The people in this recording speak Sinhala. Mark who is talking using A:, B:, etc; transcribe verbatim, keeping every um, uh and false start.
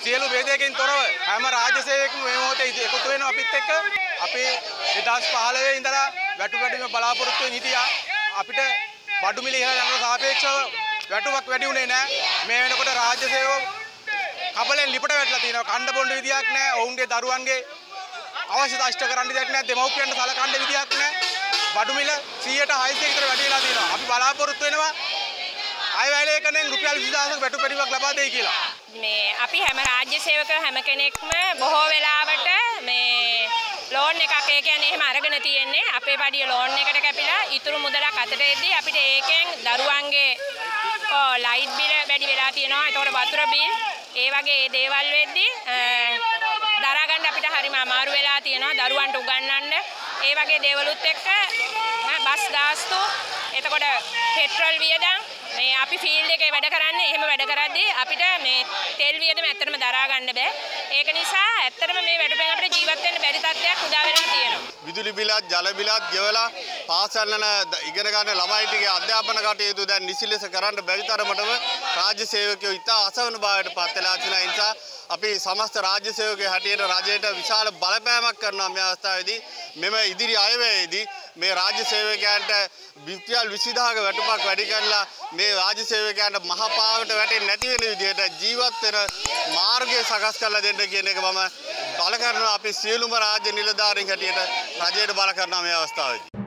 A: සියලු ભેදයකින් තොරව හැම රාජ්‍ය සේවකම මේ මොහොතේ එකතු වෙනවා අපිත් එක්ක. අපි දෙදාස් පහළොව ඉඳලා වැටු වැඩිම බලාපොරොත්තු වෙමින් හිටියා. අපිට බඩු මිල ඉහළ යනට සාපේක්ෂව වැටුමක් වැඩි උනේ නැහැ. මේ වෙනකොට රාජ්‍ය සේවක කබලෙන් ලිපට වැටලා තියෙනවා. කණ්ඩ බොණ්ඩ විදියක් නැහැ. ඔවුන්ගේ දරුවන්ගේ අවශ්‍යතා ඉෂ්ට කරන්න දෙයක් නැහැ. දෙමව්පියන්ට සලකන්න විදියක් නැහැ. බඩු මිල සීයට හයසිය විතර වැඩි වෙලා තියෙනවා. අපි බලාපොරොත්තු වෙනවා ආය වැලේකෙන් රුපියල් විසිදාසක වැටු පෙඩිමක් ලබා දෙයි කියලා.
B: මේ අපි හැම රාජ්‍ය සේවක හැම කෙනෙක්ම බොහෝ වෙලාවට මේ ලෝන් එකක් ඒ කියන්නේ එහෙම අරගෙන තියෙන්නේ අපේ පඩිය ලෝන් එකට කැපිලා ඉතුරු මුදලක් අතට එද්දී අපිට ඒකෙන් දරුවන්ගේ ලයිට් බිල වැඩි වෙලා තියෙනවා. ඒතකොට වතුර බිල් ඒ වගේ දේවල් වෙද්දී දරා ගන්න අපිට හරිම අමාරු වෙලා තියෙනවා දරුවන්ට උගන්වන්න. ඒ වගේ දේවලුත් එක්ක බස් ගාස්තු එතකොට පෙට්‍රල් වියදම් මේ අපි ෆීල්ඩ් එකේ වැඩ කරන්නේ එහෙම වැඩ කරද්දී අපිට මේ තෙල් වියදම ඇත්තටම දරා ගන්න බෑ. ඒක නිසා ඇත්තටම මේ වැඩපෙන් අපිට ජීවත් වෙන්න බැරි තත්ත්වයක් උදා වෙලා තියෙනවා.
C: විදුලි බිලත් ජල බිලත් ගෙවලා පාසල් යන ඉගෙන ගන්න ළමයි ටිකේ අධ්‍යාපන කටයුතු දැන් නිසි ලෙස කරන්න බැරි තරමටම රාජ්‍ය සේවකයෝ ඉතා අසවන භාවයට පත් වෙලා තියෙන නිසා අපි සමස්ත රාජ්‍ය සේවකයෝ හැටියට රජයට විශාල බලපෑමක් කරනවා මේ අවස්ථාවේදී. මෙම ඉදිරි අයවැයේදී මේ රාජ්‍ය සේවකයන්ට රුපියල් විසිදාහක වැටුපක් වැඩි කරලා මේ රාජ්‍ය සේවකයන්ට මහපාවට වැටෙන්නේ නැති වෙන විදිහට ජීවත් වෙන මාර්ගය සකස් කරලා දෙන්න කියන එක මම බල කරනවා. අපි සියලුම රාජ්‍ය නිලධාරීන් හැටියට රජයට බල කරනවා මේ අවස්ථාවේදී.